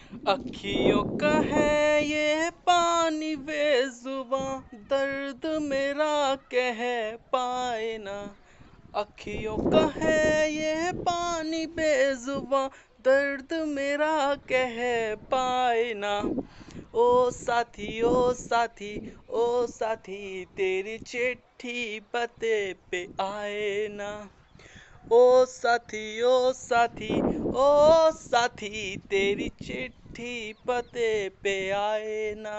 अखियों का है ये पानी बेजुबां, दर्द मेरा कह पाए ना। अखियों का है ये पानी बेजुबां, दर्द मेरा कह पाए ना। ओ साथी ओ साथी ओ साथी, तेरी चिट्ठी पते पे आए ना। ओ साथी ओ साथी ओ साथी, तेरी चिट्ठी पते पे आए ना।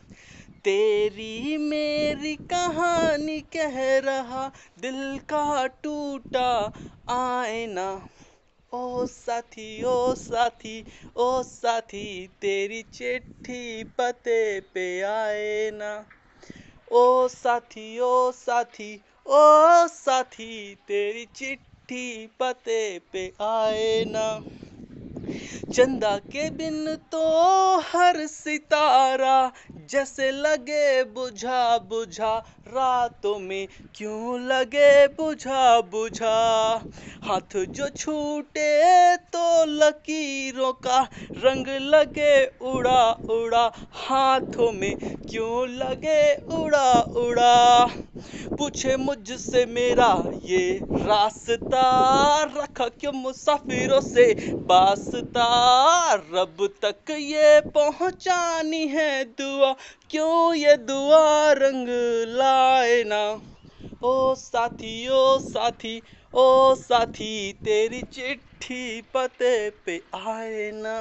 तेरी मेरी कहानी कह रहा दिल का टूटा आईना। ओ साथी ओ साथी ओ साथी, तेरी चिट्ठी पते पे आए ना। ओ साथी ओ साथी ओ साथी, तेरी चिट्ठी पते पे आए ना। चंदा के बिन तो हर सितारा जैसे लगे बुझा बुझा, रातों में क्यों लगे बुझा बुझा। हाथ जो छूटे तो लकीरों का रंग लगे उड़ा उड़ा, हाथों में क्यों लगे उड़ा उड़ा। पूछे मुझसे मेरा ये रास्ता, रखा क्यों मुसाफिरों से वास्ता। रब तक ये पहुंचानी है दुआ, क्यों ये दुआ रंग लाए ना। ओ साथी ओ साथी ओ साथी, तेरी चिट्ठी पते पे आए ना।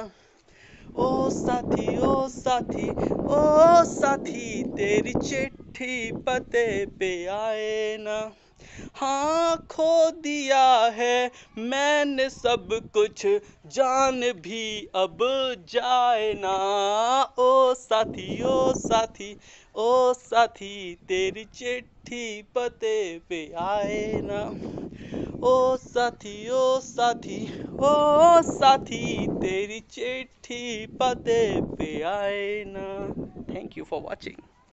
ओ साथी ओ साथी ओ साथी, तेरी चिट्ठी पते पे आए ना। हाँ खो दिया है मैंने सब कुछ, जान भी अब जाए ना। ओ साथी ओ साथी ओ साथी, तेरी चिट्ठी पते पे आए ना। ओ साथी ओ साथी ओ साथी, तेरी चिट्ठी पते पे आए ना। Thank you for watching.